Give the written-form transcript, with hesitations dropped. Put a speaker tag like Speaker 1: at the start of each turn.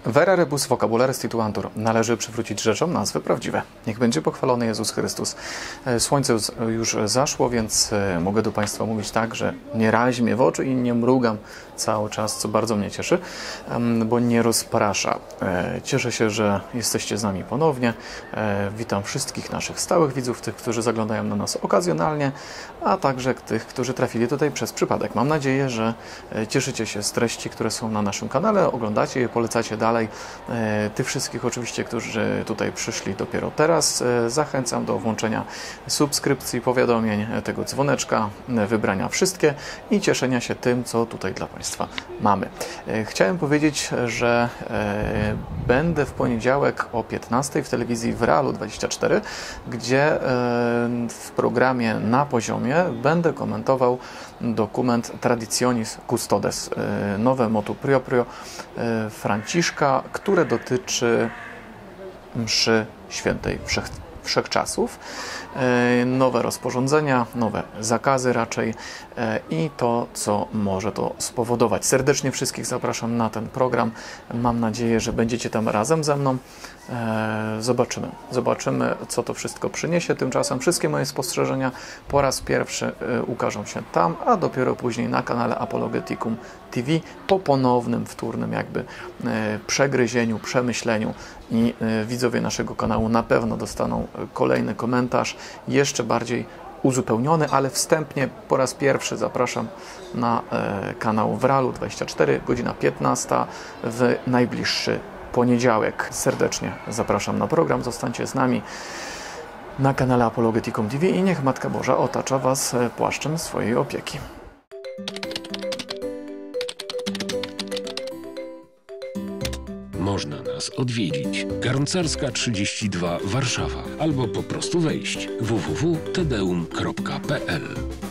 Speaker 1: Vere rebus vocabulare stituantur. Należy przywrócić rzeczom nazwy prawdziwe. Niech będzie pochwalony Jezus Chrystus. Słońce już zaszło, więc mogę do Państwa mówić tak, że nie razi mnie w oczy i nie mrugam cały czas, co bardzo mnie cieszy, bo nie rozprasza. Cieszę się, że jesteście z nami ponownie. Witam wszystkich naszych stałych widzów, tych, którzy zaglądają na nas okazjonalnie, a także tych, którzy trafili tutaj przez przypadek. Mam nadzieję, że cieszycie się z treści, które są na naszym kanale, oglądacie je, polecacie dalej. Tych wszystkich oczywiście, którzy tutaj przyszli dopiero teraz, zachęcam do włączenia subskrypcji, powiadomień, tego dzwoneczka, wybrania wszystkie i cieszenia się tym, co tutaj dla Państwa mamy. Chciałem powiedzieć, że będę w poniedziałek o 15 w telewizji w Realu 24, gdzie w programie Na Poziomie będę komentował dokument Traditionis Custodes, nowe motu proprio Franciszka, które dotyczy mszy świętej wszechczasów. Nowe rozporządzenia, nowe zakazy raczej i to, co może to spowodować. Serdecznie wszystkich zapraszam na ten program. Mam nadzieję, że będziecie tam razem ze mną. Zobaczymy, co to wszystko przyniesie. Tymczasem wszystkie moje spostrzeżenia po raz pierwszy ukażą się tam, a dopiero później na kanale Apologeticum TV po ponownym, wtórnym jakby przegryzieniu, przemyśleniu i widzowie naszego kanału na pewno dostaną kolejny komentarz, jeszcze bardziej uzupełniony, ale wstępnie po raz pierwszy zapraszam na kanał w Realu 24, godzina 15 w najbliższy poniedziałek. Serdecznie zapraszam na program, zostańcie z nami na kanale Apologeticum TV i niech Matka Boża otacza Was płaszczem swojej opieki.
Speaker 2: Można nas odwiedzić. Garncarska 32 Warszawa albo po prostu wejść www.tedeum.pl